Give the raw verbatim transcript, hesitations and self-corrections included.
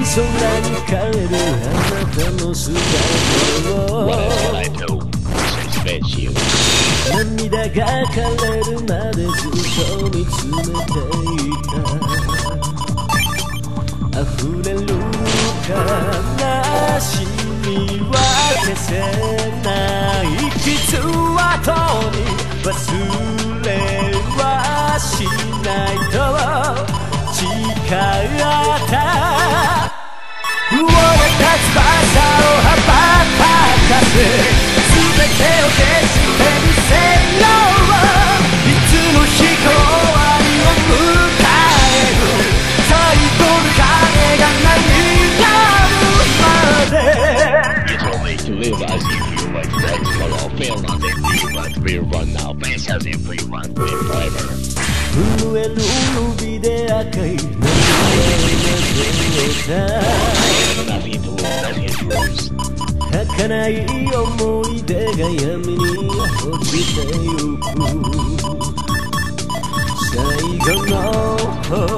空に帰るあなたの姿を涙が枯れるまでずっと見つめていた溢れる悲しみは消せない傷跡に忘れはしないと誓った折れた翼を羽ばたかせ全てを消してみせよういつの日か終わりを迎える最後の鐘が鳴り鳴るまで You told me to live as if you were dead, but I'll fail not if you want to be run now. Best as if you want to live forever. 震える指で赤い涙が儚い思い出が闇に落ちてゆく最後の